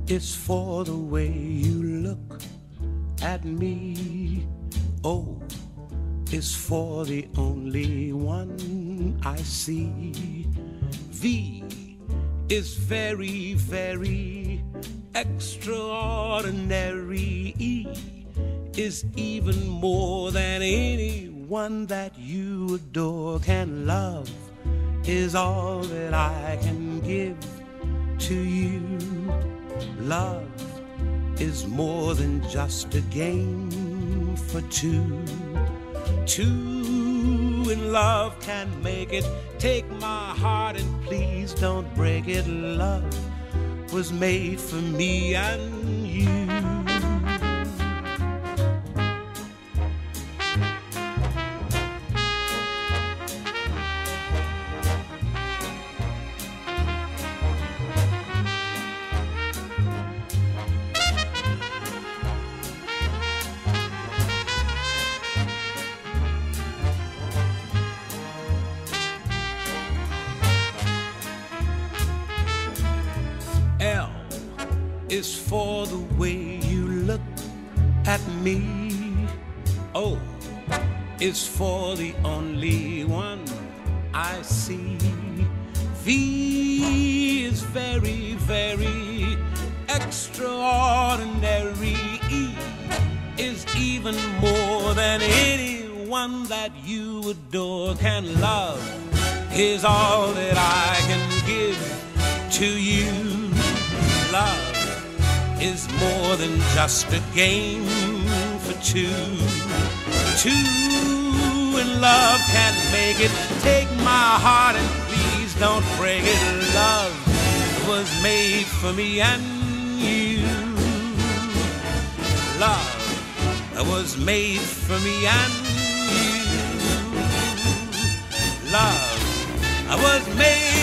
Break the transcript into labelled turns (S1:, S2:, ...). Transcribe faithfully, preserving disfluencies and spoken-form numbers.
S1: It's for the way you look at me. O is for the only one I see. V is very, very extraordinary. E is even more than anyone that you adore can love. Is all that I can give to you. Love is more than just a game for two. Two in love can make it. Take my heart and please don't break it. Love was made for me and you. L is for the way you look at me. O is for the only one I see. V is very, very extraordinary. E is even more than anyone that you adore can love. Is all that I can give to you. Love is more than just a game for two. Two in love can't make it. Take my heart and please don't break it. Love was made for me and you. Love was made for me and you. Love was made